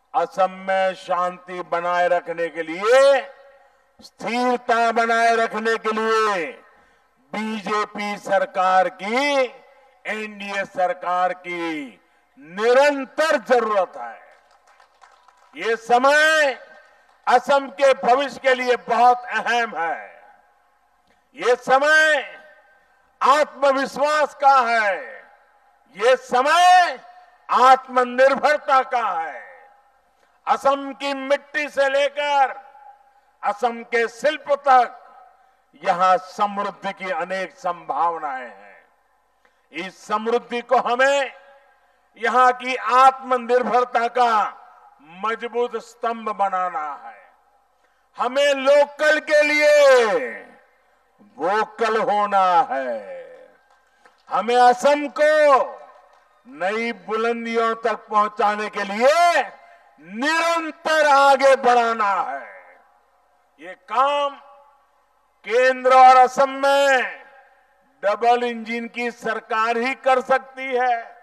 असम में शांति बनाए रखने के लिए, स्थिरता बनाए रखने के लिए बीजेपी सरकार की, एनडीए सरकार की निरंतर जरूरत है। ये समय असम के भविष्य के लिए बहुत अहम है। ये समय आत्मविश्वास का है। ये समय आत्मनिर्भरता का है। असम की मिट्टी से लेकर असम के शिल्प तक यहां समृद्धि की अनेक संभावनाएं हैं। इस समृद्धि को हमें यहां की आत्मनिर्भरता का मजबूत स्तंभ बनाना है। हमें लोकल के लिए वोकल होना है। हमें असम को नई बुलंदियों तक पहुंचाने के लिए निरंतर आगे बढ़ाना है। ये काम केंद्र और असम में डबल इंजन की सरकार ही कर सकती है।